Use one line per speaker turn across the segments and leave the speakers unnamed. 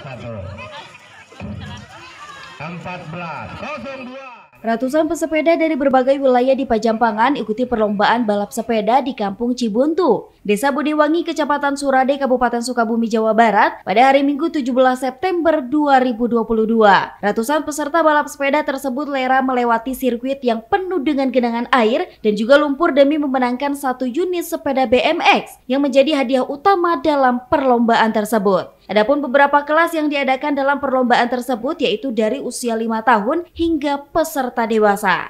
1402.
Ratusan pesepeda dari berbagai wilayah di Pajampangan ikuti perlombaan balap sepeda di Kampung Cibuntu, Desa Budiwangi, Kecamatan Surade, Kabupaten Sukabumi, Jawa Barat pada hari Minggu 17 September 2022. Ratusan peserta balap sepeda tersebut rela melewati sirkuit yang penuh dengan genangan air dan juga lumpur demi memenangkan satu unit sepeda BMX yang menjadi hadiah utama dalam perlombaan tersebut. Adapun beberapa kelas yang diadakan dalam perlombaan tersebut yaitu dari usia 5 tahun hingga peserta dewasa.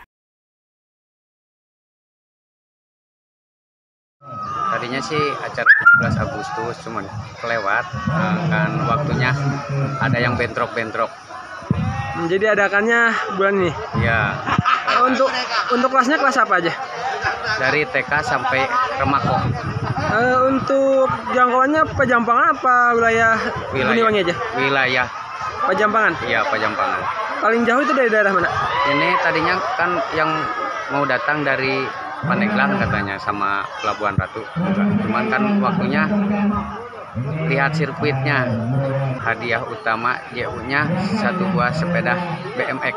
Tadinya sih acara 17 Agustus cuman kelewat kan waktunya ada yang bentrok-bentrok.
Jadi adakannya bulan ini.
Ya.
Untuk kelasnya kelas apa aja?
Dari TK sampai Remako.
Untuk jangkauannya Pajampangan apa wilayah Budiwangi aja?
Wilayah
Pajampangan.
Iya, Pajampangan.
Paling jauh itu dari daerah mana?
Ini tadinya kan yang mau datang dari Pandeglang katanya sama Pelabuhan Ratu juga. Cuman kan waktunya lihat sirkuitnya. Hadiah utama JU-nya satu buah sepeda BMX.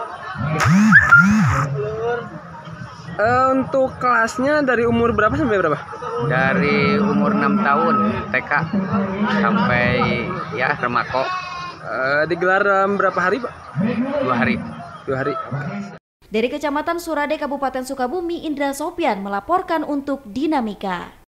Untuk kelasnya dari umur berapa sampai berapa?
Dari umur 6 tahun TK sampai ya Remako.
Digelar berapa hari, Pak?
2 hari.
2 hari.
Dari Kecamatan Surade, Kabupaten Sukabumi, Indra Sopian melaporkan untuk Dinamika.